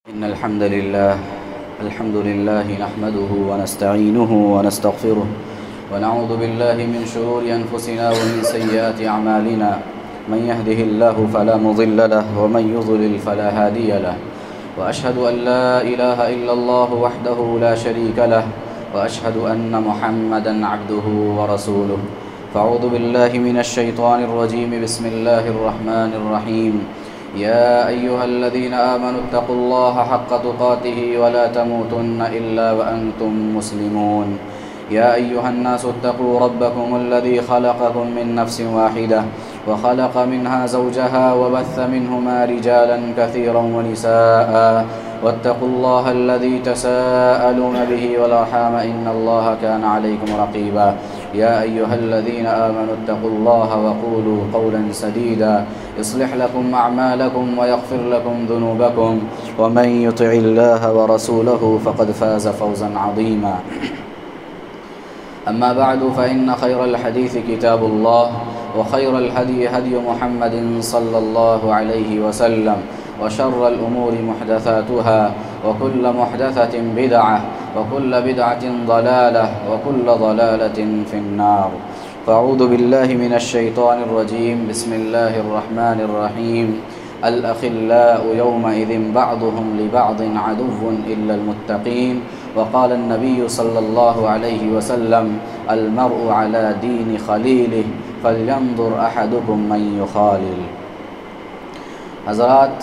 إن الحمد لله نحمده ونستعينه ونستغفره ونعوذ بالله من شرور أنفسنا ومن سيئات أعمالنا. من يهده الله فلا مضل له ومن يضلل فلا هادي له، وأشهد أن لا إله إلا الله وحده لا شريك له، وأشهد أن محمدا عبده ورسوله. فأعوذ بالله من الشيطان الرجيم. بسم الله الرحمن الرحيم. يا أيها الذين آمنوا اتقوا الله حق تقاته ولا تموتن إلا وأنتم مسلمون. يا أيها الناس اتقوا ربكم الذي خلقكم من نفس واحدة وخلق منها زوجها وبث منهما رجالا كثيرا ونساء، واتقوا الله الذي تساءلون به والأرحام إن الله كان عليكم رقيبا. يا أيها الذين آمنوا اتقوا الله وقولوا قولا سديدا يصلح لكم أعمالكم ويغفر لكم ذنوبكم، ومن يطع الله ورسوله فقد فاز فوزا عظيما. أما بعد، فإن خير الحديث كتاب الله، وخير الهدي هدي محمد صلى الله عليه وسلم، وشر الأمور محدثاتها، وكل محدثة بدعة، وكل بدعة ضلالة، وكل ضلالة في النار. فأعوذ بالله من الشيطان الرجيم. بسم الله الرحمن الرحيم. الأخلاء يومئذ بعضهم لبعض عدو إلا المتقين. وقال النبي صلى الله عليه وسلم: المرء على دين خليله فلينظر أحدكم من يخالل. حضرات،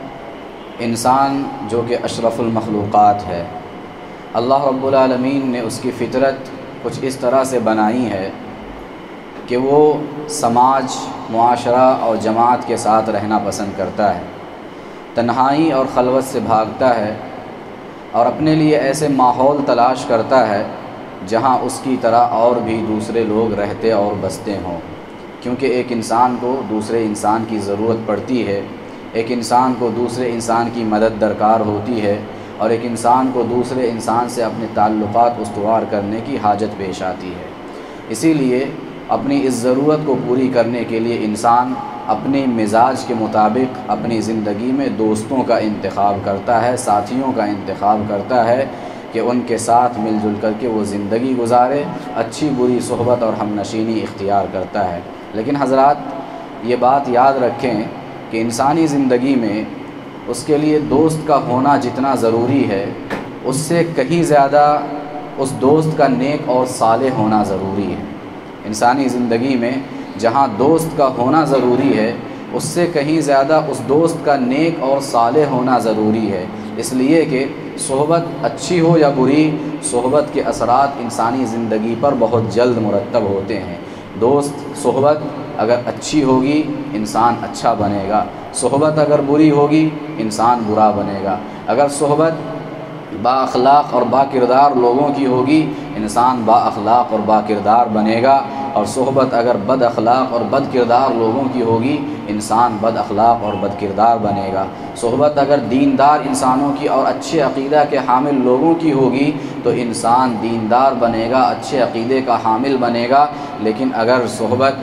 انسان جو کہ اشرف المخلوقات ہے، اللہ رب العالمین نے اس کی فطرت کچھ اس طرح سے بنائی ہے کہ وہ سماج، معاشرہ اور جماعت کے ساتھ رہنا پسند کرتا ہے، تنہائی اور خلوت سے بھاگتا ہے، اور اپنے لیے ایسے ماحول تلاش کرتا ہے جہاں اس کی طرح اور بھی دوسرے لوگ رہتے اور بستے ہوں، کیونکہ ایک انسان کو دوسرے انسان کی ضرورت پڑتی ہے، ایک انسان کو دوسرے انسان کی مدد درکار ہوتی ہے، اور ایک انسان کو دوسرے انسان سے اپنے تعلقات استوار کرنے کی حاجت پیش آتی ہے۔ اسی لیے اپنی اس ضرورت کو پوری کرنے کے لیے انسان اپنے مزاج کے مطابق اپنی زندگی میں دوستوں کا انتخاب کرتا ہے، ساتھیوں کا انتخاب کرتا ہے کہ ان کے ساتھ مل جل کر کے وہ زندگی گزارے، اچھی بری صحبت اور ہم نشینی اختیار کرتا ہے۔ لیکن حضرات، یہ بات یاد رکھیں کہ انسانی زندگی میں اس کے لیے دوست کا ہونا جتنا ضروری ہے، اس سے کہیں زیادہ اس دوست کا نیک اور صالح ہونا ضروری ہے۔ انسانی زندگی میں جہاں دوست کا ہونا ضروری ہے، اس سے کہیں زیادہ اس دوست کا نیک اور صالح ہونا ضروری ہے، اس لیے کہ صحبت اچھی ہو یا بری، صحبت کے اثرات انسانی زندگی پر بہت جلد مرتب ہوتے ہیں۔ دوست صحبت اگر اچھی ہوگی، انسان اچھا بنے گا، صحبت اگر بری ہوگی، انسان برا بنے گا۔ اگر صحبت با اخلاق اور با کردار لوگوں کی ہوگی، انسان با اخلاق اور با کردار بنے گا، اور صحبت اگر بد اخلاق اور بد کردار لوگوں کی ہوگی، انسان بد اخلاق اور بد کردار بنے گا۔ صحبت اگر دیندار انسانوں کی اور اچھے عقیدہ کے حامل لوگوں کی ہوگی تو انسان دیندار بنے گا، اچھے عقیدے کا حامل بنے گا۔ لیکن اگر صحبت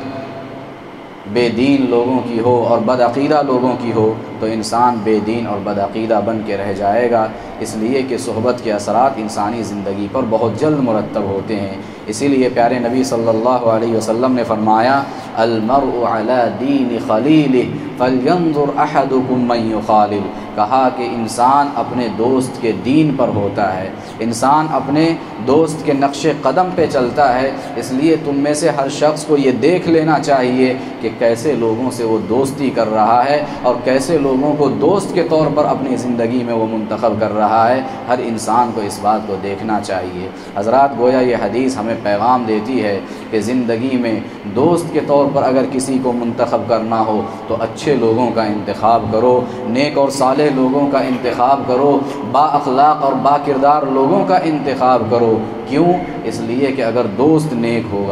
بے دین لوگوں کی ہو اور بد عقیدہ لوگوں کی ہو تو انسان بے دین اور بد عقیدہ بن کے رہ جائے گا، اس لیے کہ صحبت کے اثرات انسانی زندگی پر بہت جلد مرتب ہوتے ہیں۔ اسی لیے پیارے نبی صلی اللہ علیہ وسلم نے فرمایا: المرء علی دین خلیلہ فلینظر احدکم من یخالل۔ کہا کہ انسان اپنے دوست کے دین پر ہوتا ہے، انسان اپنے دوست کے نقش قدم پہ چلتا ہے، اس لیے تم میں سے ہر شخص کو یہ دیکھ لینا چاہیے کہ کیسے لوگوں سے وہ دوستی کر رہا ہے اور کیسے لوگوں کو دوست کے طور پر اپنی زندگی میں وہ منتخب کر رہا ہے۔ ہر انسان کو اس بات کو دیکھنا چاہیے۔ حضرات، گویا یہ حدیث ہمیں پیغام دیتی ہے کہ زندگی میں دوست کے طور پر اگر کسی کو منتخب کرنا ہو تو اچھے لوگوں کا انتخاب کرو، نیک اور صالح لوگوں کا انتخاب کرو، با اخلاق اور با کردار لوگوں کا انتخاب کرو۔ کیوں؟ اس لیے کہ اگر دوست نیک ہوگا،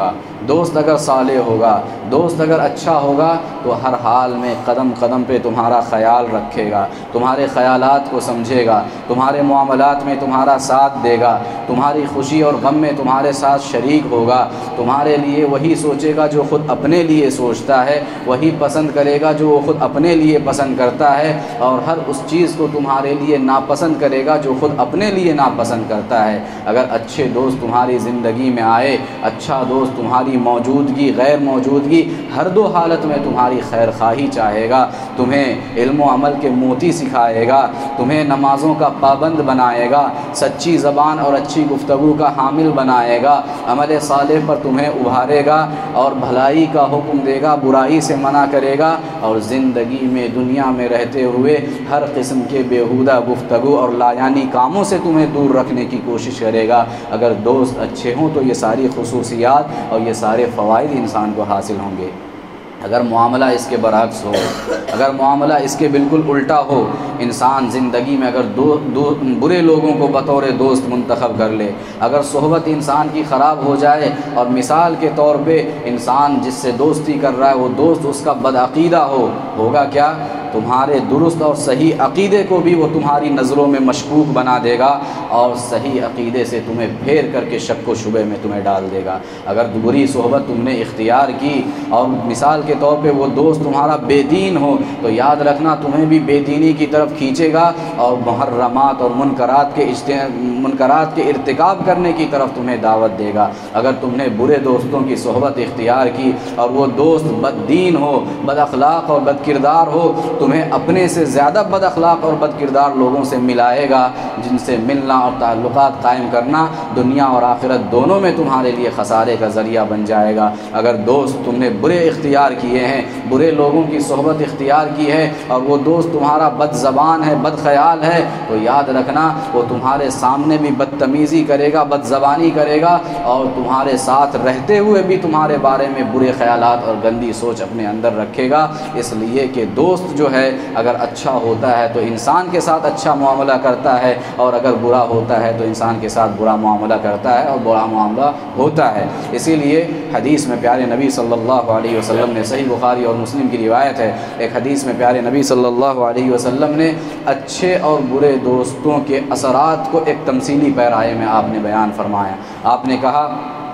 دوست اگر صالح ہوگا، دوست اگر اچھا ہوگا تو ہر حال میں قدم قدم پہ تمہارا خیال رکھے گا، تمہارے خیالات کو سمجھے گا، تمہارے معاملات میں تمہارا ساتھ دے گا، تمہاری خوشی اور غم میں تمہارے ساتھ شریک ہوگا، تمہارے لیے وہی سوچے گا جو خود اپنے لیے سوچتا ہے، وہی پسند کرے گا جو وہ خود اپنے لیے پسند کرتا ہے، اور ہر اس چیز کو تمہارے لیے ناپسند کرے گا جو خود اپنے لیے ناپسند کرتا ہے۔ اگر اچھے دوست تمہاری زندگی میں آئے، اچھا دوست تمہاری موجودگی غیر موجودگی ہر دو حالت میں تمہاری خیر خواہی چاہے گا، تمہیں علم و عمل کے موتی سکھائے گا، تمہیں نمازوں کا پابند بنائے گا، سچی زبان اور اچھی گفتگو کا حامل بنائے گا، عمل صالح پر تمہیں ابھارے گا اور بھلائی کا حکم دے گا، برائی سے منع کرے گا، اور زندگی میں دنیا میں رہتے ہوئے ہر قسم کے بیہودہ گفتگو اور لایانی کاموں سے تمہیں دور رکھنے کی کوشش کرے گا۔ اگر دوست اچھے ہوں تو یہ ساری خصوصیات اور یہ سارے فوائد انسان کو حاصل ہوں گے۔ اگر معاملہ اس کے برعکس ہو، اگر معاملہ اس کے بالکل الٹا ہو، انسان زندگی میں اگر برے لوگوں کو بطور دوست منتخب کر لے، اگر صحبت انسان کی خراب ہو جائے اور مثال کے طور پہ انسان جس سے دوستی کر رہا ہے وہ دوست اس کا بدعقیدہ ہوگا کیا؟ تمہارے درست اور صحیح عقیدے کو بھی وہ تمہاری نظروں میں مشکوک بنا دے گا، اور صحیح عقیدے سے تمہیں پھیر کر کے شک و شبہ میں تمہیں ڈال دے گا۔ اگر بری صحبت تم نے اختیار کی اور مثال کے طور پہ وہ دوست تمہارا بے دین ہو تو یاد رکھنا تمہیں بھی بے دینی کی طرف کھینچے گا اور محرمات اور منکرات کے ارتکاب کرنے کی طرف تمہیں دعوت دے گا۔ اگر تم نے برے دوستوں کی صحبت اختیار کی اور وہ دوست بد دین ہو، بد اخلاق اور بد کردار ہو، تمہیں اپنے سے زیادہ بد اخلاق اور بد کردار لوگوں سے ملائے گا، جن سے ملنا اور تعلقات قائم کرنا دنیا اور آخرت دونوں میں تمہارے لیے خسارے کا ذریعہ بن جائے گا۔ اگر دوست تم نے برے اختیار کیے ہیں، برے لوگوں کی صحبت اختیار کی ہے اور وہ دوست تمہارا بد زبان ہے، بد خیال ہے، تو یاد رکھنا وہ تمہارے سامنے بھی بدتمیزی کرے گا، بد زبانی کرے گا، اور تمہارے ساتھ رہتے ہوئے بھی تمہارے بارے میں برے خیالات اور گندی سوچ اپنے اندر رکھے گا۔ اس لیے کہ دوست جو ہے اگر اچھا ہوتا ہے تو انسان کے ساتھ اچھا معاملہ کرتا ہے، اور اگر برا ہوتا ہے تو انسان کے ساتھ برا معاملہ کرتا ہے اور برا معاملہ ہوتا ہے۔ اسی لیے حدیث میں پیارے نبی صلی اللہ علیہ وسلم نے، صحیح بخاری اور مسلم کی روایت ہے، ایک حدیث میں پیارے نبی صلی اللہ علیہ وسلم نے اچھے اور برے دوستوں کے اثرات کو ایک تمثیلی پیرائے میں آپ نے بیان فرمایا۔ آپ نے کہا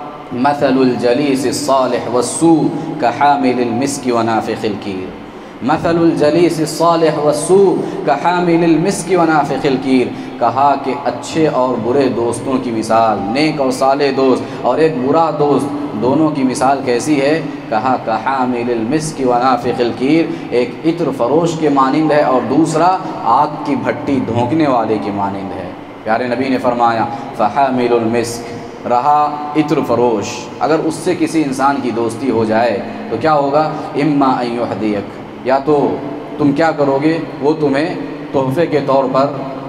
مثل الجلیس الصالح والسوء كحامل المسك ونافخ الكير، مثل الجلیس الصالح والسوء كحامل المسك ونافخ الكير، کہا کہ اچھے اور برے دوستوں کی مثال، نیک اور صالح دوست اور ایک برا دوست، دونوں کی مثال کیسی ہے؟ کہا کحامل المسک ونافخ الکیر، ایک عطر فروش کے مانند ہے اور دوسرا آگ کی بھٹی دھونکنے والے کے مانند ہے۔ پیارے نبی نے فرمایا فحامل المسک، رہا عطر فروش، اگر اس سے کسی انسان کی دوستی ہو جائے تو کیا ہوگا؟ اما ان یحدیک، یا تو تم کیا کرو گے، وہ تمہیں تحفے کے طور پر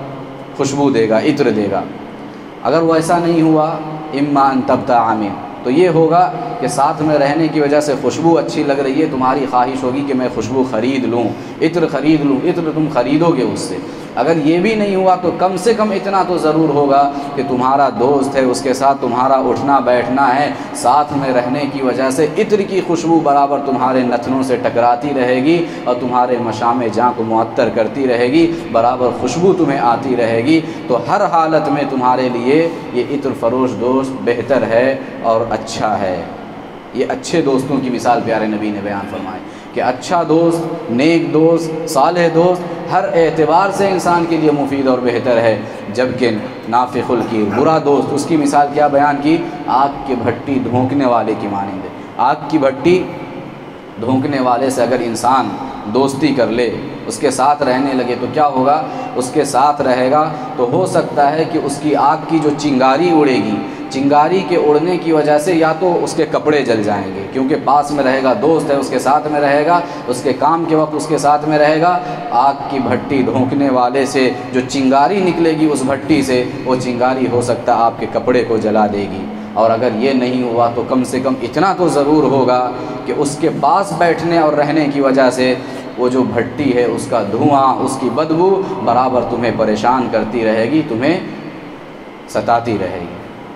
خوشبو دے گا، عطر دے گا۔ اگر وہ ایسا نہیں ہوا اما ان تبتاع منہ، تو یہ ہوگا کہ ساتھ میں رہنے کی وجہ سے خوشبو اچھی لگ رہی ہے، تمہاری خواہش ہوگی کہ میں خوشبو خرید لوں، عطر خرید لوں، عطر تم خریدو گے اس سے۔ اگر یہ بھی نہیں ہوا تو کم سے کم اتنا تو ضرور ہوگا کہ تمہارا دوست ہے، اس کے ساتھ تمہارا اٹھنا بیٹھنا ہے، ساتھ میں رہنے کی وجہ سے عطر کی خوشبو برابر تمہارے نتنوں سے ٹکراتی رہے گی اور تمہارے مشام جاں کو معطر کرتی رہے گی، برابر خوشبو تمہیں آتی رہے گی۔ تو ہر حالت میں تمہارے لیے یہ عطر فروش دوست بہتر ہے اور اچھا ہے۔ یہ اچھے دوستوں کی مثال پیارے نبی نے بیان فرمائی کہ اچھا دوست، نیک دوست، صالح دوست ہر اعتبار سے انسان کے لیے مفید اور بہتر ہے، جبکہ نافخ الکیر، برا دوست، اس کی مثال کیا بیان کی؟ آگ کی بھٹی دھونکنے والے کی مانند ہے۔ آگ کی بھٹی دھونکنے والے سے اگر انسان دوستی کر لے، اس کے ساتھ رہنے لگے تو کیا ہوگا؟ اس کے ساتھ رہے گا تو ہو سکتا ہے کہ اس کی آگ کی جو چنگاری اڑے گی، چنگاری کے اڑنے کی وجہ سے یا تو اس کے کپڑے جل جائیں گے، کیونکہ پاس میں رہے گا، دوست ہے، اس کے ساتھ میں رہے گا، اس کے کام کے وقت اس کے ساتھ میں رہے گا۔ آگ کی بھٹی دھونکنے والے سے جو چنگاری نکلے گی اس بھٹی سے، وہ چنگاری ہو سکتا آپ کے کپڑے کو جلا دے گی۔ اور اگر یہ نہیں ہوا تو کم سے کم اتنا تو ضرور ہوگا کہ اس کے پاس بیٹھنے اور رہنے کی وجہ سے وہ جو بھٹی ہے اس کا دھواں، اس کی بدبو برابر تمہیں پریشان کرتی رہے گی، تمہیں ستاتی رہے گی۔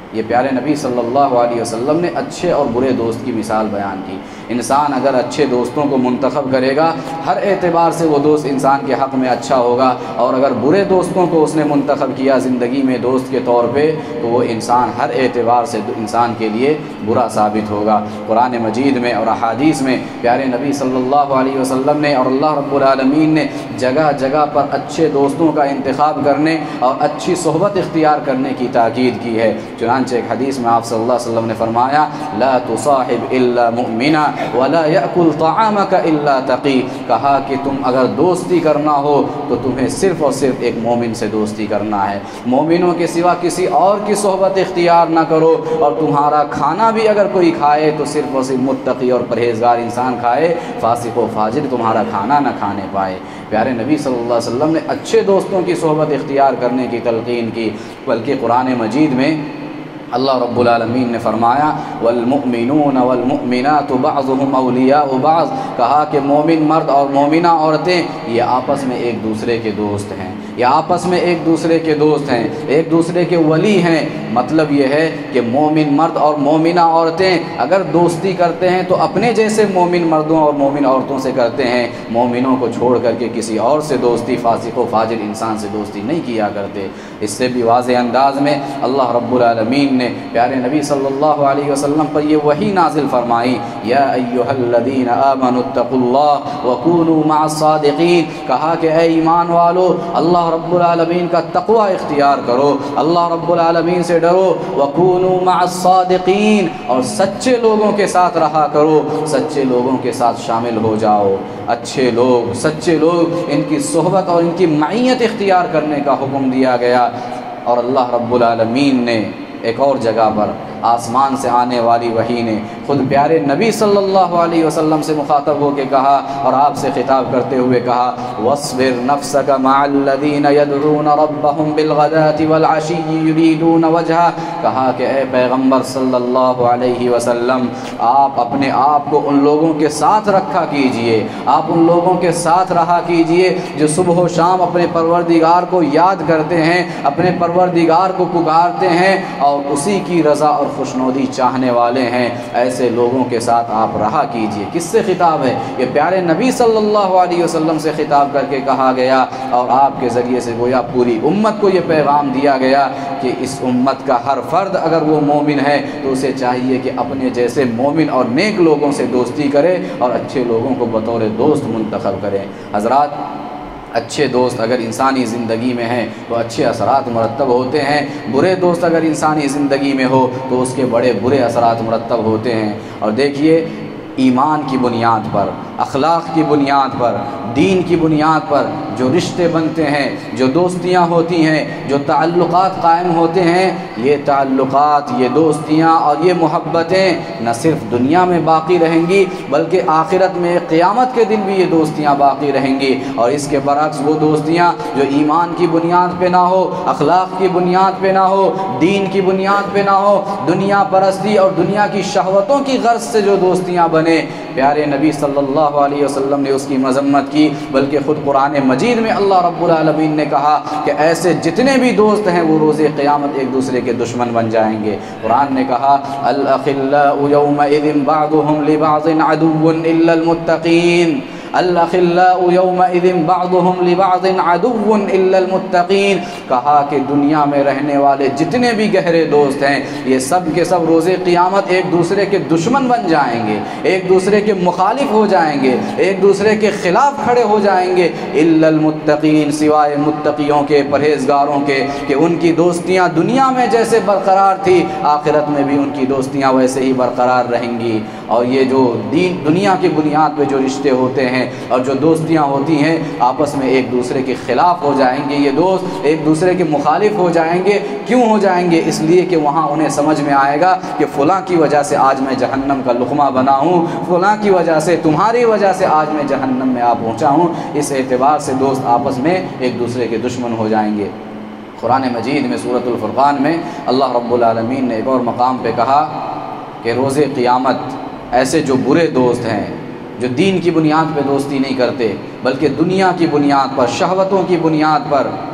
یہ پیارے نبی صلی اللہ علیہ وسلم نے اچھے اور برے دوست کی مثال بیان کی۔ انسان اگر اچھے دوستوں کو منتخب کرے گا ہر اعتبار سے وہ دوست انسان کے حق میں اچھا ہوگا، اور اگر برے دوستوں کو اس نے منتخب کیا زندگی میں دوست کے طور پہ تو وہ انسان ہر اعتبار سے انسان کے لیے برا ثابت ہوگا۔ قرآن مجید میں اور احادیث میں پیارے نبی صلی اللہ علیہ وسلم نے اور اللہ رب العالمین نے جگہ جگہ پر اچھے دوستوں کا انتخاب کرنے اور اچھی صحبت اختیار کرنے کی تاکید کی ہے۔ چنانچہ ایک حدیث میں آپ صلی اللہ علیہ وسلم نے فرمایا لا تصاحب الا مؤمنا ولا يأكل طعامك الا تقی، کہا کہ تم اگر دوستی کرنا ہو تو تمہیں صرف اور صرف ایک مومن سے دوستی کرنا ہے، مومنوں کے سوا کسی اور کی صحبت اختیار نہ کرو، اور تمہارا کھانا بھی اگر کوئی کھائے تو صرف اور صرف متقی اور پرہیزگار انسان کھائے، فاسق و فاجر تمہارا کھانا نہ کھانے پائے۔ پیارے نبی صلی اللہ علیہ وسلم نے اچھے دوستوں کی صحبت اختیار کرنے کی تلقین کی، بلکہ قرآن مجید میں اللہ رب العالمین نے فرمایا والمؤمنون والمؤمنات بعضهم اولیاء بعض، کہا کہ مومن مرد اور مومنہ عورتیں یہ آپس میں ایک دوسرے کے دوست ہیں، یہ آپس میں ایک دوسرے کے دوست ہیں، ایک دوسرے کے ولی ہیں۔ مطلب یہ ہے کہ مومن مرد اور مومنہ عورتیں اگر دوستی کرتے ہیں تو اپنے جیسے مومن مردوں اور مومن عورتوں سے کرتے ہیں، مومنوں کو چھوڑ کر کے کسی اور سے دوستی، فاسق و فاجر انسان سے دوستی نہیں کیا کرتے۔ اس سے بھی واضح انداز میں اللہ رب العالمین نے پیارے نبی صلی اللہ علیہ وسلم پر یہ وحی نازل فرمائی یا ایھا الذین آمنوا اتقوا اللہ وکونوا مع الصادقین، کہا کہ اے ایمان والو اللہ رب العالمین کا تقوی اختیار کرو، اللہ رب العالمین سے ڈرو، وکونوا مع الصادقین، اور سچے لوگوں کے ساتھ رہا کرو، سچے لوگوں کے ساتھ شامل ہو جاؤ۔ اچھے لوگ، سچے لوگ، ان کی صحبت اور ان کی معیت اختیار کرنے کا حکم دیا گیا۔ اور اللہ رب العالمین نے ایک اور جگہ پر آسمان سے آنے والی وحی نے خود پیارے نبی صلی اللہ علیہ وسلم سے مخاطب ہو کے کہا اور آپ سے خطاب کرتے ہوئے کہا وَاصْبِرْ نَفْسَكَ مَعَ الَّذِينَ يَدْعُونَ رَبَّهُمْ بِالْغَدَاةِ وَالْعَشِيِّ يُرِيدُونَ وَجْهَهُ، کہا کہ اے پیغمبر صلی اللہ علیہ وسلم آپ اپنے آپ کو ان لوگوں کے ساتھ رکھا کیجئے، آپ ان لوگوں کے ساتھ رہا کیجئے جو صبح و شام اپنے پروردگار کو یاد کرتے ہیں، اپنے پروردگار کو پکارتے ہیں اور اسی کی رضا اور خوشنودی چاہنے والے ہیں، ایسے لوگوں کے ساتھ آپ رہا کیجئے۔ کس سے خطاب ہے؟ یہ پیارے نبی صلی اللہ علیہ وسلم سے خطاب کر کے کہا گیا، اور آپ کے ذریعے سے گویا پوری امت کو یہ پیغام دیا گیا کہ اس امت کا ہر فرد اگر وہ مومن ہے تو اسے چاہیے کہ اپنے جیسے مومن اور نیک لوگوں سے دوستی کرے اور اچھے لوگوں کو بطور دوست منتخب کرے۔ حضرات، اچھے دوست اگر انسانی زندگی میں ہیں تو اچھے اثرات مرتب ہوتے ہیں، برے دوست اگر انسانی زندگی میں ہو تو اس کے بڑے برے اثرات مرتب ہوتے ہیں۔ اور دیکھیے، ایمان کی بنیاد پر، اخلاق کی بنیاد پر، دین کی بنیاد پر جو رشتے بنتے ہیں، جو دوستیاں ہوتی ہیں، جو تعلقات قائم ہوتے ہیں، یہ تعلقات، یہ دوستیاں اور یہ محبتیں نہ صرف دنیا میں باقی رہیں گی بلکہ آخرت میں قیامت کے دن بھی یہ دوستیاں باقی رہیں گی۔ اور اس کے برعکس وہ دوستیاں جو ایمان کی بنیاد پہ نہ ہو، اخلاق کی بنیاد پہ نہ ہو، دین کی بنیاد پہ نہ ہو، دنیا پرستی اور دنیا کی شہوتوں کی غرض سے جو دوستیاں بنے، پیارے نبی صلی اللہ علیہ وسلم نے اس کی مذمت کی، بلکہ خود قرآن مجید میں اللہ رب العالمین نے کہا کہ ایسے جتنے بھی دوست ہیں وہ روز قیامت ایک دوسرے کے دشمن بن جائیں گے۔ قرآن نے کہا الأخلاء يومئذ بعضهم لبعض عدو إلا المتقين، الأخلاء يومئذ بعضهم لبعض عدو إلا المتقين، کہا کہ دنیا میں رہنے والے جتنے بھی گہرے دوست ہیں یہ سب کے سب روز قیامت ایک دوسرے کے دشمن بن جائیں گے، ایک دوسرے کے مخالف ہو جائیں گے، ایک دوسرے کے خلاف کھڑے ہو جائیں گے، إلا المتقين، سوائے متقیوں کے، پرہیزگاروں کے، کہ ان کی دوستیاں دنیا میں جیسے برقرار تھی آخرت میں بھی ان کی دوستیاں ویسے ہی برقرار رہیں گی۔ اور یہ جو دنیا کی بنیاد پہ جو رشتے ہوتے ہیں اور جو دوستیاں ہوتی ہیں آپس میں ایک دوسرے کے خلاف ہو جائیں گے، یہ دوست ایک دوسرے کے مخالف ہو جائیں گے۔ کیوں ہو جائیں گے؟ اس لیے کہ وہاں انہیں سمجھ میں آئے گا کہ فلاں کی وجہ سے آج میں جہنم کا لقمہ بنا ہوں، فلاں کی وجہ سے، تمہاری وجہ سے آج میں جہنم میں آ پہنچا ہوں۔ اس اعتبار سے دوست آپس میں ایک دوسرے کے دشمن ہو جائیں گے۔ قرآن مجید میں سورۃ الفرقان میں اللہ رب العالمین نے ایک اور مقام پہ کہا کہ روز قیامت ایسے جو برے دوست ہیں، جو دین کی بنیاد پہ دوستی نہیں کرتے بلکہ دنیا کی بنیاد پر، شہوتوں کی بنیاد پر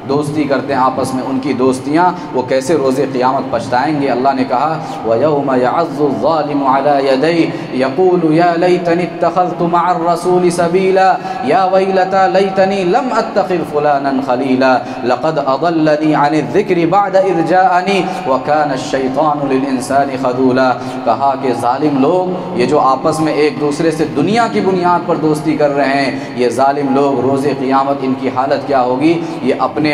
دوستی کرتے ہیں آپس میں، ان کی دوستیاں وہ کیسے روز قیامت پچھتائیں گے۔ اللہ نے کہا وَيَوْمَ يَعَضُّ الظَّالِمُ عَلَى يَدَيْهِ يَقُولُ يَا لَيْتَنِي اتَّخَذْتُ مَعَ الرَّسُولِ سَبِيلًا يَا وَيْلَتَى لَيْتَنِي لَمْ أَتَّخِذْ فُلَانًا خَلِيلًا لَقَدْ أَضَلَّنِي عَنِ الذِّكْرِ بَعْدَ إِذْ جَاءَنِي وَكَانَ الشَّيْطَانُ لِلْإِنسَانِ خَذُولًا۔ کہا کہ ظالم لوگ یہ جو آپس میں ایک دوسرے سے دنیا کی بنیاد پر دوستی کر رہے ہیں، یہ ظالم لوگ روز قیامت ان کی حالت کیا ہوگی؟ یہ اپنے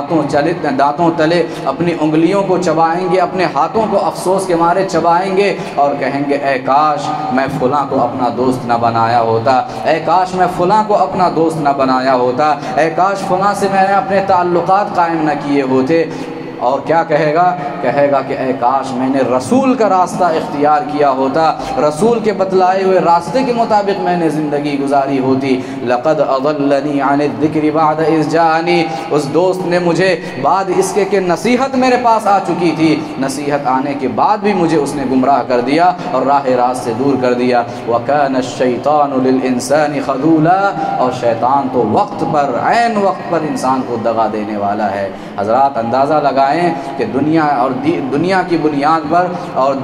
دانتوں تلے اپنی انگلیوں کو چبائیں گے، اپنے ہاتھوں کو افسوس کے مارے چبائیں گے اور کہیں گے اے کاش میں فلاں کو اپنا دوست نہ بنایا ہوتا، اے کاش میں فلاں کو اپنا دوست نہ بنایا ہوتا، اے کاش فلاں سے میں نے اپنے تعلقات قائم نہ کیے ہوتے۔ اور کیا کہے گا؟ کہے گا کہ اے کاش میں نے رسول کا راستہ اختیار کیا ہوتا، رسول کے بتلائے ہوئے راستے کے مطابق میں نے زندگی گزاری ہوتی۔ لقد اضلنی عن الذکر بعد اذ جاءنی، اس دوست نے مجھے بعد اس کے کہ نصیحت میرے پاس آ چکی تھی، نصیحت آنے کے بعد بھی مجھے اس نے گمراہ کر دیا اور راہ راست سے دور کر دیا۔ وَكَانَ الشَّيْطَانُ لِلْإِنسَانِ خَذُولًا، اور شیطان تو وقت پر، عین وقت پر انسان کو دغا دینے والا ہے۔ حضرات اندازہ لگائیں کہ دنیا کی بنیاد پر اور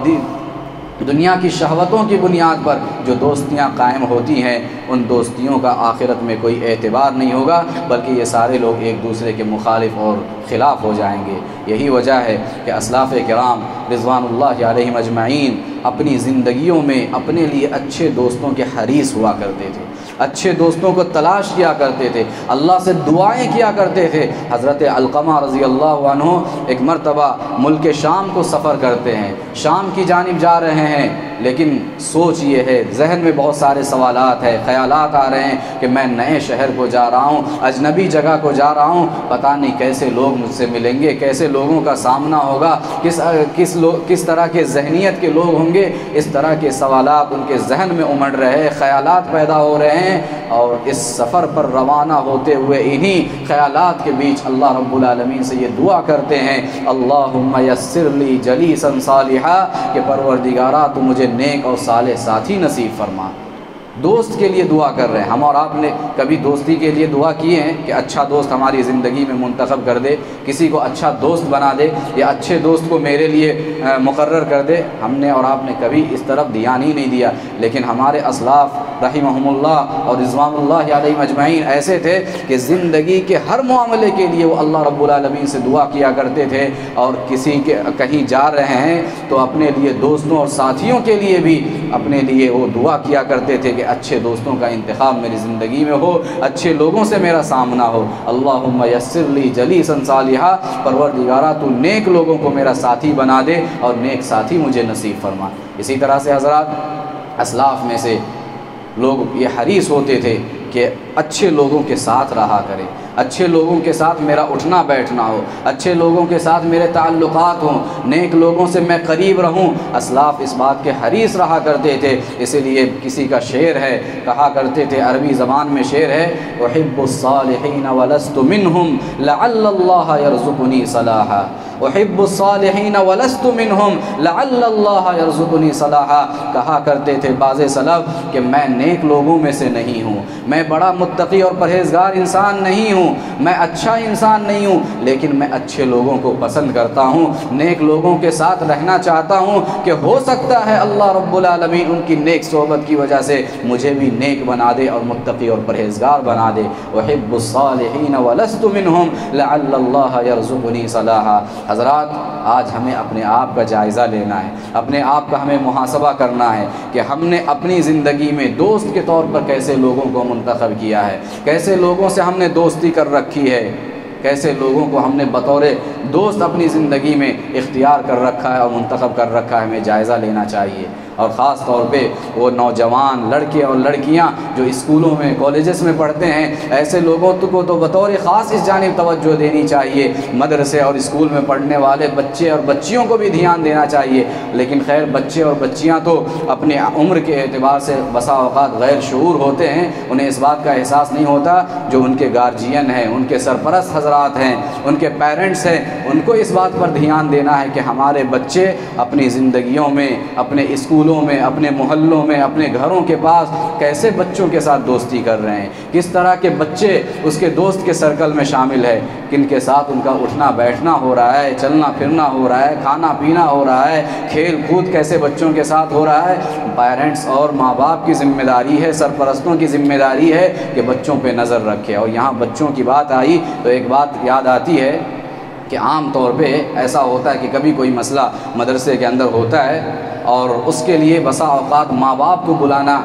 دنیا کی شہوتوں کی بنیاد پر جو دوستیاں قائم ہوتی ہیں، ان دوستیوں کا آخرت میں کوئی اعتبار نہیں ہوگا، بلکہ یہ سارے لوگ ایک دوسرے کے مخالف اور خلاف ہو جائیں گے۔ یہی وجہ ہے کہ اسلاف کرام رضوان اللہ علیہم اجمعین اپنی زندگیوں میں اپنے لیے اچھے دوستوں کے حریص ہوا کرتے تھے، اچھے دوستوں کو تلاش کیا کرتے تھے، اللہ سے دعائیں کیا کرتے تھے۔ حضرت علقمہ رضی اللہ عنہ ایک مرتبہ ملک شام کو سفر کرتے ہیں، شام کی جانب جا رہے ہیں، لیکن سوچ یہ ہے، ذہن میں بہت سارے سوالات ہیں، خیالات آ رہے ہیں کہ میں نئے شہر کو جا رہا ہوں، اجنبی جگہ کو جا رہا ہوں، پتہ نہیں کیسے لوگ مجھ سے ملیں گے، کیسے لوگوں کا سامنا ہوگا، کس طرح کے ذہنیت کے لوگ ہوں گے۔ اس طرح کے سوالات ان کے ذہن میں امڑ رہے، خیالات پیدا ہو رہے ہیں، اور اس سفر پر روانہ ہوتے ہوئے انہی خیالات کے بیچ اللہ رب العالمین سے یہ دعا کرتے ہیں اللہم یسر لی جلیسا صالحا، کہ پروردگارا تو مجھے نیک اور صالح ساتھی نصیب فرما۔ دوست کے لیے دعا کر رہے ہیں۔ ہم اور آپ نے کبھی دوستی کے لیے دعا کیے ہیں کہ اچھا دوست ہماری زندگی میں منتخب کر دے، کسی کو اچھا دوست بنا دے، یا اچھے دوست کو میرے لیے مقرر کر دے؟ ہم نے اور آپ نے کبھی اس طرف دھیان ہی نہیں دیا، لیکن ہمارے اسلاف رحمہم اللہ اور رضوان اللہ علیہم اجمعین ایسے تھے کہ زندگی کے ہر معاملے کے لیے وہ اللہ رب العالمین سے دعا کیا کرتے تھے، اور کسی کے کہیں جا رہے ہیں تو اپنے لیے دوستوں اور ساتھیوں کے لیے بھی اپنے لیے وہ دعا کیا کرتے تھے کہ اچھے دوستوں کا انتخاب میری زندگی میں ہو، اچھے لوگوں سے میرا سامنا ہو۔ اللہم یسر لی جلیسا صالحا، پروردگارا تو نیک لوگوں کو میرا ساتھی بنا دے اور نیک ساتھی مجھے نصیب فرما۔ اسی طرح سے حضرات اسلاف میں سے لوگ یہ حریص ہوتے تھے کہ اچھے لوگوں کے ساتھ رہا کریں، اچھے لوگوں کے ساتھ میرا اٹھنا بیٹھنا ہو، اچھے لوگوں کے ساتھ میرے تعلقات ہوں، نیک لوگوں سے میں قریب رہوں۔ اسلاف اس بات کے حریص رہا کرتے تھے، اسی لیے کسی کا شعر ہے، کہا کرتے تھے، عربی زبان میں شعر ہے احب الصالحین ولست منہم لعل اللہ یرزقنی صلاحا، احب الصالحین ولست منہم لعل اللہ یرزقنی صلاحا۔ کہا کرتے تھے بعض سلف کہ میں نیک لوگوں میں سے نہیں ہوں، میں بڑا متقی اور پرہیزگار انسان نہیں ہوں، میں اچھا انسان نہیں ہوں، لیکن میں اچھے لوگوں کو پسند کرتا ہوں، نیک لوگوں کے ساتھ رہنا چاہتا ہوں کہ ہو سکتا ہے اللہ رب العالمین ان کی نیک صحبت کی وجہ سے مجھے بھی نیک بنا دے اور متقی اور پرہیزگار بنا دے۔ احب الصالحین ولست منہم لعل اللہ یرزقنی صلاحا۔ حضرات آج ہمیں اپنے آپ کا جائزہ لینا ہے، اپنے آپ کا ہمیں محاسبہ کرنا ہے کہ ہم نے اپنی زندگی میں دوست کے طور پر کیسے لوگوں کو منتخب کیا ہے، کیسے لوگوں سے ہم نے دوستی کر رکھی ہے، کیسے لوگوں کو ہم نے بطور دوست اپنی زندگی میں اختیار کر رکھا ہے اور منتخب کر رکھا ہے۔ ہمیں جائزہ لینا چاہیے، اور خاص طور پہ وہ نوجوان لڑکے اور لڑکیاں جو اسکولوں میں کالجز میں پڑھتے ہیں، ایسے لوگوں کو تو بطور خاص اس جانب توجہ دینی چاہیے۔ مدرسے اور اسکول میں پڑھنے والے بچے اور بچیوں کو بھی دھیان دینا چاہیے، لیکن خیر بچے اور بچیاں تو اپنے عمر کے اعتبار سے بسا اوقات غیر شعور ہوتے ہیں، انہیں اس بات کا احساس نہیں ہوتا۔ جو ان کے گارجین ہیں، ان کے سرپرست حضرات ہیں، ان کے پیرنٹس ہیں، ان کو اس بات پر دھیان دینا ہے کہ ہمارے بچے اپنی زندگیوں میں، اپنے اسکول اسکولوں میں، اپنے محلوں میں، اپنے گھروں کے پاس کیسے بچوں کے ساتھ دوستی کر رہے ہیں، کس طرح کے بچے اس کے دوست کے سرکل میں شامل ہے، کن کے ساتھ ان کا اٹھنا بیٹھنا ہو رہا ہے، چلنا پھرنا ہو رہا ہے، کھانا پینا ہو رہا ہے، کھیل کود کیسے بچوں کے ساتھ ہو رہا ہے۔ پیرنٹس اور ماں باپ کی ذمہ داری ہے، سرپرستوں کی ذمہ داری ہے کہ بچوں پہ نظر رکھے۔ اور یہاں بچوں کی بات آئی تو ایک بات یاد آتی ہے کہ عام طور پہ ایسا ہوتا ہے کہ کبھی کوئی مسئلہ مدرسے کے اندر ہوتا ہے اور اس کے لیے بسا اوقات ماں باپ کو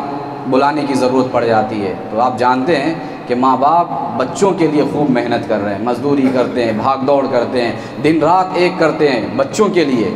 بلانے کی ضرورت پڑ جاتی ہے۔ تو آپ جانتے ہیں کہ ماں باپ بچوں کے لیے خوب محنت کر رہے ہیں، مزدوری کرتے ہیں، بھاگ دوڑ کرتے ہیں، دن رات ایک کرتے ہیں بچوں کے لیے،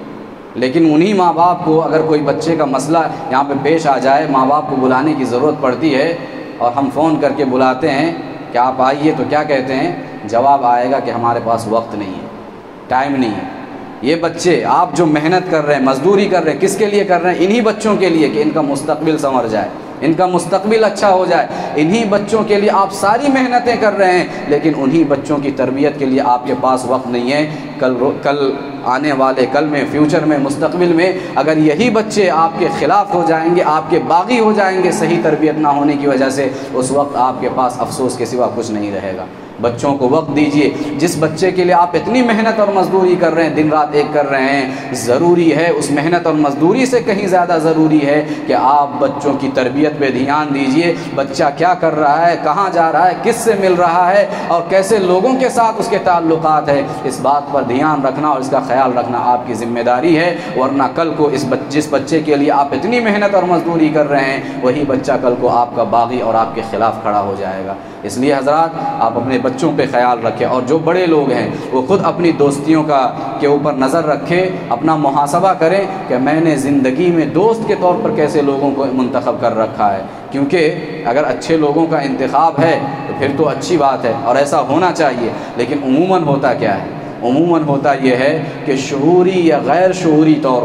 لیکن انہی ماں باپ کو اگر کوئی بچے کا مسئلہ یہاں پہ پیش آ جائے، ماں باپ کو بلانے کی ضرورت پڑتی ہے اور ہم فون کر کے بلاتے ہیں کہ آپ آئیے، تو کیا کہتے ہیں؟ جواب آئے گا کہ ہمارے پاس وقت نہیں ہے، ٹائم نہیں ہے۔ یہ بچے آپ جو محنت کر رہے ہیں، مزدوری کر رہے ہیں، کس کے لیے کر رہے ہیں؟ انہی بچوں کے لیے کہ ان کا مستقبل سنور جائے، ان کا مستقبل اچھا ہو جائے۔ انہی بچوں کے لیے آپ ساری محنتیں کر رہے ہیں، لیکن انہی بچوں کی تربیت کے لیے آپ کے پاس وقت نہیں ہے۔ کل آنے والے کل میں، فیوچر میں، مستقبل میں اگر یہی بچے آپ کے خلاف ہو جائیں گے، آپ کے باغی ہو جائیں گے صحیح تربیت نہ ہونے کی وجہ سے، اس وقت آپ کے پاس افسوس کے سوا کچھ نہیں رہے گا۔ بچوں کو وقت دیجئے۔ جس بچے کے لیے آپ اتنی محنت اور مزدوری کر رہے ہیں، دن رات ایک کر رہے ہیں، ضروری ہے، اس محنت اور مزدوری سے کہیں زیادہ ضروری ہے کہ آپ بچوں کی تربیت پہ دھیان دیجئے۔ بچہ کیا کر رہا ہے، کہاں جا رہا ہے، کس سے مل رہا ہے اور کیسے لوگوں کے ساتھ اس کے تعلقات ہیں، اس بات پر دھیان رکھنا اور اس کا خیال رکھنا آپ کی ذمہ داری ہے۔ ورنہ کل کو جس بچے کے لیے آپ اتنی محنت اور مزدوری کر رہے ہیں، وہی بچہ کل کو آپ کا باغی اور آپ کے خلاف کھڑا ہو جائے گا۔ اس لیے حضرات، آپ اپنے بچوں پہ خیال رکھیں، اور جو بڑے لوگ ہیں وہ خود اپنی دوستیوں کے اوپر نظر رکھیں، اپنا محاسبہ کریں کہ میں نے زندگی میں دوست کے طور پر کیسے لوگوں کو منتخب کر رکھا ہے۔ کیونکہ اگر اچھے لوگوں کا انتخاب ہے تو پھر تو اچھی بات ہے اور ایسا ہونا چاہیے، لیکن عموماً ہوتا کیا ہے؟ عموماً ہوتا یہ ہے کہ شعوری یا غیر شعوری طور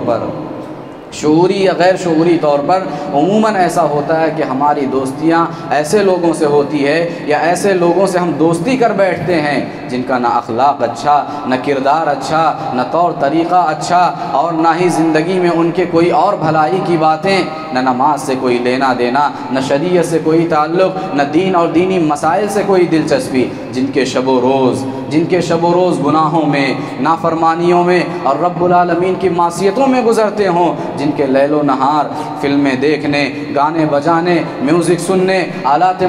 پر عموماً ایسا ہوتا ہے کہ ہماری دوستیاں ایسے لوگوں سے ہوتی ہے یا ایسے لوگوں سے ہم دوستی کر بیٹھتے ہیں جن کا نہ اخلاق اچھا، نہ کردار اچھا، نہ طور طریقہ اچھا، اور نہ ہی زندگی میں ان کے کوئی اور بھلائی کی باتیں، نہ نماز سے کوئی لینا دینا، نہ شریعت سے کوئی تعلق، نہ دین اور دینی مسائل سے کوئی دلچسپی، جن کے شب و روز گناہوں میں، نافرمانیوں میں اور رب العالمین کی معصیتوں میں گزرتے ہوں، جن کے لیل و نہار فلمیں دیکھنے، گانے بجانے، میوزک سننے، آلات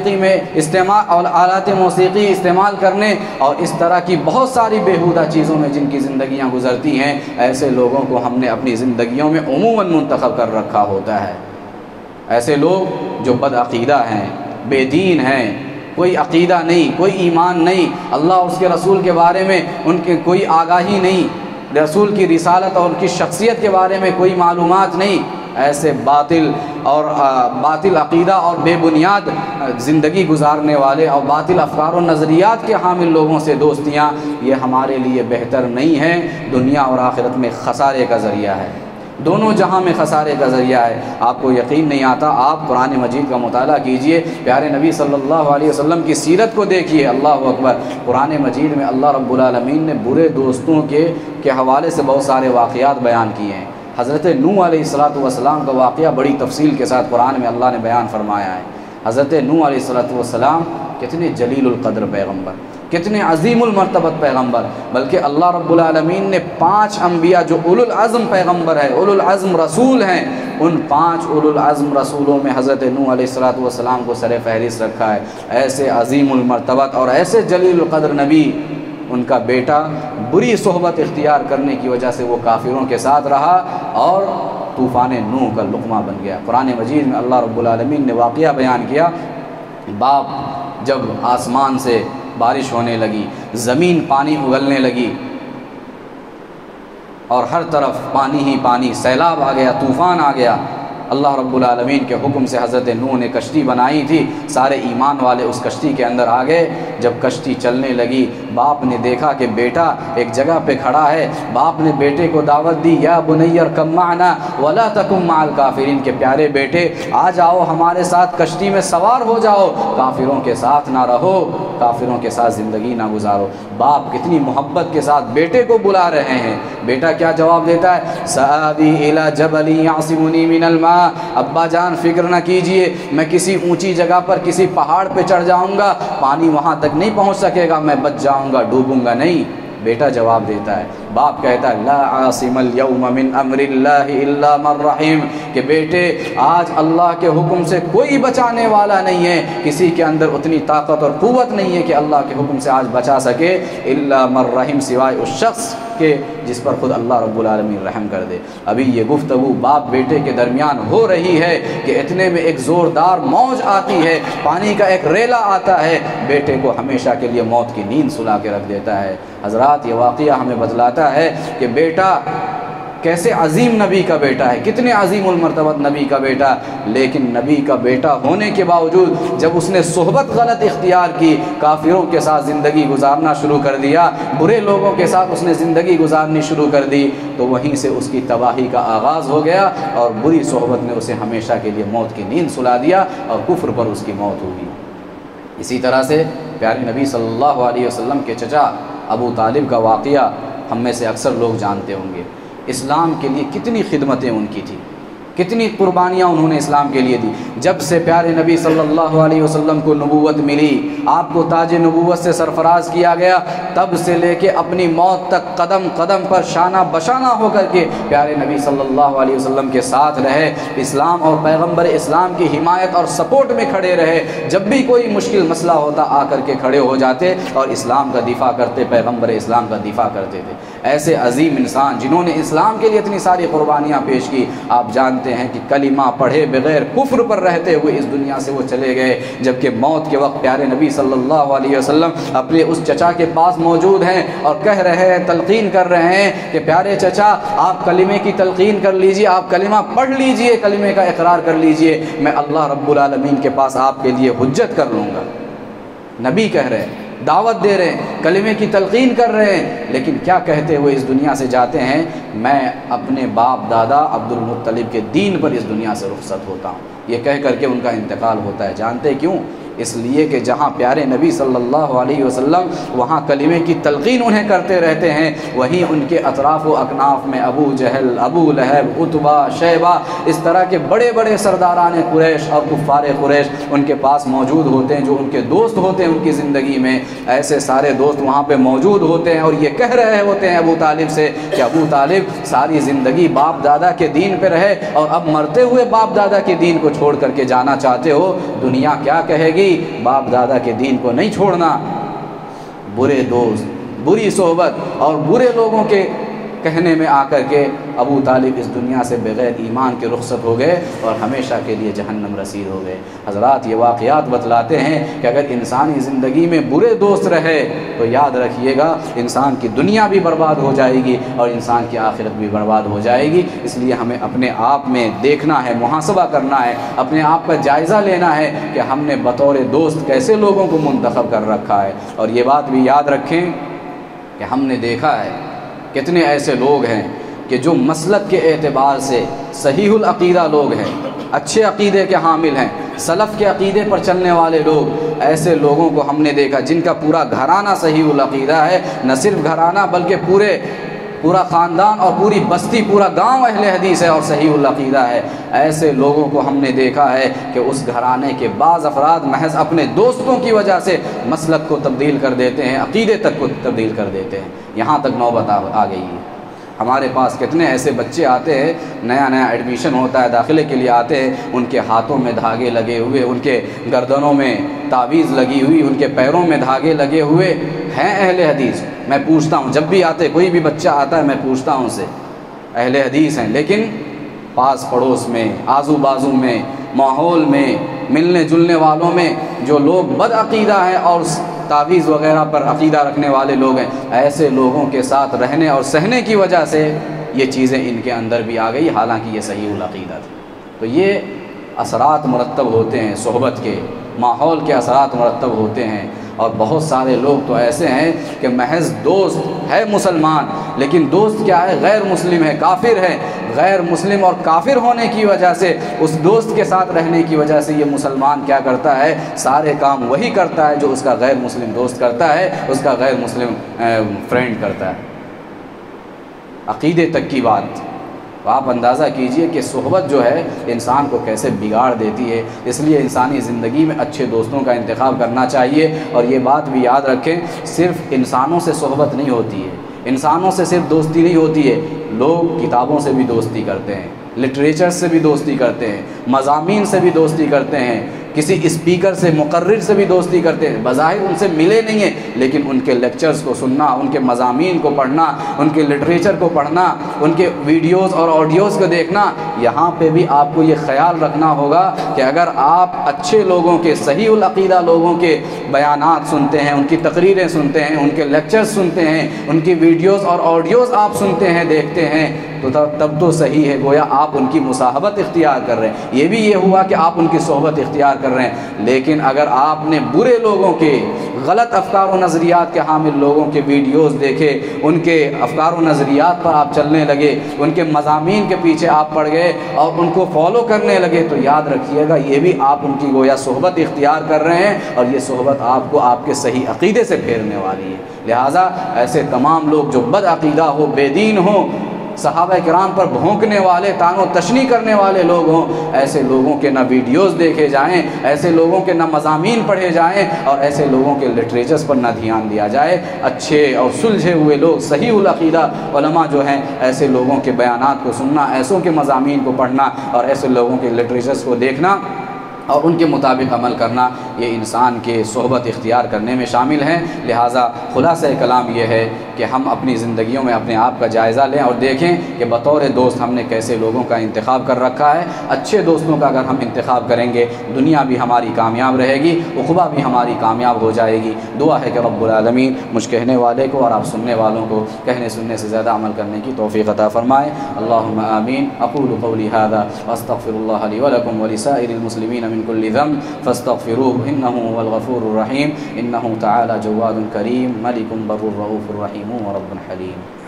موسیقی استعمال کرنے اور اس طرح کی بہت ساری بیہودہ چیزوں میں جن کی زندگیاں گزرتی ہیں، ایسے لوگوں کو ہم نے اپنی زندگیوں میں عموماً منتخب کر رکھا ہوتا ہے۔ ایسے لوگ جو بد عقیدہ ہیں، بے دین ہیں، کوئی عقیدہ نہیں، کوئی ایمان نہیں، اللہ اس کے رسول کے بارے میں ان کے کوئی آگاہی نہیں، رسول کی رسالت اور ان کی شخصیت کے بارے میں کوئی معلومات نہیں، ایسے باطل عقیدہ اور بے بنیاد زندگی گزارنے والے اور باطل افکار و نظریات کے حامل لوگوں سے دوستیاں، یہ ہمارے لیے بہتر نہیں ہے، دنیا اور آخرت میں خسارے کا ذریعہ ہے، دونوں جہاں میں خسارے کا ذریعہ ہے۔ آپ کو یقین نہیں آتا، آپ قرآن مجید کا مطالعہ کیجئے، پیارے نبی صلی اللہ علیہ وسلم کی سیرت کو دیکھیے، اللہ اکبر۔ قرآن مجید میں اللہ رب العالمین نے برے دوستوں کے حوالے سے بہت سارے واقعات بیان کیے ہیں۔ حضرت نوح علیہ السلام کا واقعہ بڑی تفصیل کے ساتھ قرآن میں اللہ نے بیان فرمایا ہے۔ حضرت نوح علیہ السلام کتنے جلیل القدر پیغمبر، کتنے عظیم المرتبت پیغمبر، بلکہ اللہ رب العالمین نے 5 انبیاء جو اولو العزم پیغمبر ہیں، اولو العزم رسول ہیں، ان 5 اولو العزم رسولوں میں حضرت نوح علیہ السلام کو سر فہرست رکھا ہے۔ ایسے عظیم المرتبت اور ایسے جلیل القدر نبی، ان کا بیٹا بری صحبت اختیار کرنے کی وجہ سے وہ کافروں کے ساتھ رہا اور طوفان نوح کا لقمہ بن گیا۔ قرآن مجید میں اللہ رب العالمین نے واقعہ بیان کیا، باپ جب آسمان سے بارش ہونے لگی، زمین پانی اگلنے لگی اور ہر طرف پانی ہی پانی، سیلاب آ گیا، طوفان آ گیا، اللہ رب العالمین کے حکم سے حضرت نوح نے کشتی بنائی تھی، سارے ایمان والے اس کشتی کے اندر آ گئے۔ جب کشتی چلنے لگی، باپ نے دیکھا کہ بیٹا ایک جگہ پہ کھڑا ہے، باپ نے بیٹے کو دعوت دی، یا بنی ارکب معنا ولا تکن مع الکافرین، کہ پیارے بیٹے آ جاؤ ہمارے ساتھ کشتی میں سوار ہو جاؤ، کافروں کے ساتھ نہ رہو، کافروں کے ساتھ زندگی نہ گزارو۔ باپ کتنی محبت کے ساتھ بیٹے کو بلا رہے ہیں، بیٹا کیا جواب دیتا ہے؟ سآوی الی جبل یعصمنی من الماء، ابا جان فکر نہ کیجئے، میں کسی اونچی جگہ پر کسی پہاڑ پہ چڑھ جاؤں گا، پانی وہاں تک نہیں پہنچ سکے گا، میں بچ جاؤں گا، ڈوبوں گا نہیں۔ بیٹا جواب دیتا ہے، باپ کہتا ہے لا عاصم اليوم من امر اللہ الا من رحم، کہ بیٹے آج اللہ کے حکم سے کوئی بچانے والا نہیں ہے، کسی کے اندر اتنی طاقت اور قوت نہیں ہے کہ اللہ کے حکم سے آج بچا سکے، الا من رحم، سوائے اس شخص کے جس پر خود اللہ رب العالمین رحم کر دے۔ ابھی یہ گفتگو باپ بیٹے کے درمیان ہو رہی ہے کہ اتنے میں ایک زوردار موج آتی ہے، پانی کا ایک ریلا آتا ہے، بیٹے کو ہمیشہ کے لیے موت کی نیند سلا کے رکھ دیتا ہے۔ حضرات یہ واقعہ ہمیں بتلاتا ہے کہ بیٹا کیسے عظیم نبی کا بیٹا ہے، کتنے عظیم المرتبت نبی کا بیٹا، لیکن نبی کا بیٹا ہونے کے باوجود جب اس نے صحبت غلط اختیار کی، کافروں کے ساتھ زندگی گزارنا شروع کر دیا، برے لوگوں کے ساتھ اس نے زندگی گزارنی شروع کر دی، تو وہیں سے اس کی تباہی کا آغاز ہو گیا، اور بری صحبت نے اسے ہمیشہ کے لیے موت کی نیند سلا دیا، اور کفر پر اس کی موت ہوئی۔ اسی طرح سے پیارے نبی صلی اللہ علیہ وسلم کے چچا ابو طالب کا واقعہ ہم میں سے اکثر لوگ جانتے ہوں گے۔ اسلام کے لیے کتنی خدمتیں ان کی تھیں، کتنی قربانیاں انہوں نے اسلام کے لیے دی۔ جب سے پیارے نبی صلی اللہ علیہ وسلم کو نبوت ملی، آپ کو تاج نبوت سے سرفراز کیا گیا، تب سے لے کے اپنی موت تک قدم قدم پر شانہ بشانہ ہو کر کے پیارے نبی صلی اللہ علیہ وسلم کے ساتھ رہے، اسلام اور پیغمبر اسلام کی حمایت اور سپورٹ میں کھڑے رہے۔ جب بھی کوئی مشکل مسئلہ ہوتا آ کر کے کھڑے ہو جاتے اور اسلام کا دفاع کرتے، پیغمبر اسلام کا دفاع کرتے تھے۔ ایسے عظیم انسان جنہوں نے اسلام کے لیے اتنی ساری قربانیاں پیش کی، آپ جانتے ہیں کہ کلمہ پڑھے بغیر کفر پر رہتے ہوئے اس دنیا سے وہ چلے گئے، جبکہ موت کے وقت پیارے نبی صلی اللہ علیہ وسلم اپنے اس چچا کے پاس موجود ہیں اور کہہ رہے ہیں، تلقین کر رہے ہیں کہ پیارے چچا آپ کلمے کی تلقین کر لیجئے، آپ کلمہ پڑھ لیجئے، کلمے کا اقرار کر لیجئے، میں اللہ رب العالمین کے پاس آپ کے لیے حجت کر لوں گا۔ نبی کہہ رہے ہیں، دعوت دے رہے ہیں، کلمے کی تلقین کر رہے ہیں، لیکن کیا کہتے ہوئے اس دنیا سے جاتے ہیں؟ میں اپنے باپ دادا عبد المطلب کے دین پر اس دنیا سے رخصت ہوتا ہوں، یہ کہہ کر کے ان کا انتقال ہوتا ہے۔ جانتے کیوں؟ اس لیے کہ جہاں پیارے نبی صلی اللہ علیہ وسلم وہاں کلمے کی تلقین انہیں کرتے رہتے ہیں، وہیں ان کے اطراف و اکناف میں ابو جہل، ابو لہب، عتبہ، شیبہ، اس طرح کے بڑے بڑے سرداران قریش اور کفار قریش ان کے پاس موجود ہوتے ہیں، جو ان کے دوست ہوتے ہیں ان کی زندگی میں۔ ایسے سارے دوست وہاں پہ موجود ہوتے ہیں اور یہ کہہ رہے ہوتے ہیں ابو طالب سے کہ ابو طالب ساری زندگی باپ دادا کے دین پہ رہے اور اب مرتے ہوئے باپ دادا کے دین کو چھوڑ کر کے جانا چاہتے ہو، دنیا کیا کہے گی؟ باپ دادا کے دین کو نہیں چھوڑنا۔ برے دوست، بری صحبت اور برے لوگوں کے کہنے میں آ کر کے ابو طالب اس دنیا سے بغیر ایمان کے رخصت ہو گئے اور ہمیشہ کے لیے جہنم رسید ہو گئے۔ حضرات یہ واقعات بتلاتے ہیں کہ اگر انسانی زندگی میں برے دوست رہے تو یاد رکھیے گا انسان کی دنیا بھی برباد ہو جائے گی اور انسان کی آخرت بھی برباد ہو جائے گی۔ اس لیے ہمیں اپنے آپ میں دیکھنا ہے، محاسبہ کرنا ہے، اپنے آپ کا جائزہ لینا ہے کہ ہم نے بطور دوست کیسے لوگوں کو منتخب کر رکھا ہے۔ اور یہ بات بھی یاد رکھیں کہ ہم نے دیکھا ہے کتنے ایسے لوگ ہیں کہ جو مسلک کے اعتبار سے صحیح العقیدہ لوگ ہیں، اچھے عقیدے کے حامل ہیں، سلف کے عقیدے پر چلنے والے لوگ، ایسے لوگوں کو ہم نے دیکھا جن کا پورا گھرانہ صحیح العقیدہ ہے، نہ صرف گھرانہ بلکہ پورا خاندان اور پوری بستی، پورا گاؤں اہل حدیث ہے اور صحیح العقیدہ ہے۔ ایسے لوگوں کو ہم نے دیکھا ہے کہ اس گھرانے کے بعض افراد محض اپنے دوستوں کی وجہ سے مسلک کو تبدیل کر دیتے ہیں، عقیدے تک کو تبدیل کر دیتے ہیں، یہاں تک نوبت آ گئی ہے۔ ہمارے پاس کتنے ایسے بچے آتے ہیں، نیا ایڈمیشن ہوتا ہے، داخلے کے لیے آتے ہیں، ان کے ہاتھوں میں دھاگے لگے ہوئے، ان کے گردنوں میں تعویذ لگی ہوئی، ان کے پیروں میں دھاگے لگے ہوئے ہیں اہل حدیث۔ میں پوچھتا ہوں، جب بھی آتے کوئی بھی بچہ آتا ہے میں پوچھتا ہوں اسے، اہل حدیث ہیں، لیکن پاس پڑوس میں، آزو بازو میں، ماحول میں، ملنے جلنے والوں میں جو لوگ بد عقیدہ ہیں اور تعویذ وغیرہ پر عقیدہ رکھنے والے لوگ ہیں، ایسے لوگوں کے ساتھ رہنے اور سہنے کی وجہ سے یہ چیزیں ان کے اندر بھی آ گئی، حالانکہ یہ صحیح العقیدہ تھی۔ تو یہ اثرات مرتب ہوتے ہیں صحبت کے، ماحول کے اثرات مرتب ہوتے ہیں۔ اور بہت سارے لوگ تو ایسے ہیں کہ محض دوست ہے مسلمان، لیکن دوست کیا ہے؟ غیر مسلم ہے، کافر ہے۔ غیر مسلم اور کافر ہونے کی وجہ سے، اس دوست کے ساتھ رہنے کی وجہ سے یہ مسلمان کیا کرتا ہے؟ سارے کام وہی کرتا ہے جو اس کا غیر مسلم دوست کرتا ہے، اس کا غیر مسلم فرینڈ کرتا ہے۔ عقیدے تک کی بات، تو آپ اندازہ کیجئے کہ صحبت جو ہے انسان کو کیسے بگاڑ دیتی ہے۔ اس لیے انسانی زندگی میں اچھے دوستوں کا انتخاب کرنا چاہیے۔ اور یہ بات بھی یاد رکھیں، صرف انسانوں سے صحبت نہیں ہوتی ہے، انسانوں سے صرف دوستی نہیں ہوتی ہے، لوگ کتابوں سے بھی دوستی کرتے ہیں، لٹریچر سے بھی دوستی کرتے ہیں، مضامین سے بھی دوستی کرتے ہیں، کسی اسپیکر سے، مقرر سے بھی دوستی کرتے ہیں، بظاہر ان سے ملے نہیں ہیں، لیکن ان کے لیکچرز کو سننا، ان کے مضامین کو پڑھنا، ان کے لٹریچر کو پڑھنا، ان کے ویڈیوز اور آڈیوز کو دیکھنا۔ یہاں پہ بھی آپ کو یہ خیال رکھنا ہوگا کہ اگر آپ اچھے لوگوں کے، صحیح العقیدہ لوگوں کے بیانات سنتے ہیں، ان کی تقریریں سنتے ہیں، ان کے لیکچرز سنتے ہیں، ان کی ویڈیوز اور آڈیوز آپ سنتے ہیں، دیکھتے ہیں، تو تب تو صحیح ہے، گویا آپ ان کی مصاحبت اختیار کر رہے ہیں۔ یہ بھی یہ ہوا کہ آپ ان کی صحبت اختیار کر رہے ہیں۔ لیکن اگر آپ نے برے لوگوں کے، غلط افکار و نظریات کے حامل لوگوں کے ویڈیوز دیکھے، ان کے افکار و نظریات پر آپ چلنے لگے، ان کے مضامین کے پیچھے آپ پڑ گئے اور ان کو فالو کرنے لگے، تو یاد رکھیے گا یہ بھی آپ ان کی گویا صحبت اختیار کر رہے ہیں، اور یہ صحبت آپ کو آپ کے صحیح عقیدے سے پھیرنے والی ہے۔ لہٰذا ایسے تمام لوگ جو بد عقیدہ ہو، بے دین ہوں، صحابہ کرام پر بھونکنے والے، طعن و تشنیع کرنے والے لوگ ہوں، ایسے لوگوں کے نہ ویڈیوز دیکھے جائیں، ایسے لوگوں کے نہ مضامین پڑھے جائیں، اور ایسے لوگوں کے لٹریچرز پر نہ دھیان دیا جائے۔ اچھے اور سلجھے ہوئے لوگ، صحیح العقیدہ علماء جو ہیں، ایسے لوگوں کے بیانات کو سننا، ایسوں کے مضامین کو پڑھنا اور ایسے لوگوں کے لٹریچرز کو دیکھنا اور ان کے مطابق عمل کرنا، یہ انسان کے صحبت اختیار کرنے میں شامل ہیں۔ لہٰذا خلاصہ کلام یہ ہے کہ ہم اپنی زندگیوں میں اپنے آپ کا جائزہ لیں اور دیکھیں کہ بطور دوست ہم نے کیسے لوگوں کا انتخاب کر رکھا ہے۔ اچھے دوستوں کا اگر ہم انتخاب کریں گے، دنیا بھی ہماری کامیاب رہے گی، عقبہ بھی ہماری کامیاب ہو جائے گی۔ دعا ہے کہ رب العالمین مجھ کہنے والے کو اور آپ سننے والوں کو کہنے سننے سے زیادہ عمل کرنے کی توفیق عطا فرمائے۔ اللہم آمین۔ اقول قولی ھذا واستغفر اللہ لی ولکم ولسائر المسلمین من كل ذنب فاستغفروه انه هو الغفور الرحیم انه تعالی جواد کریم ملک بر رؤوف رحیم ورب حلیم۔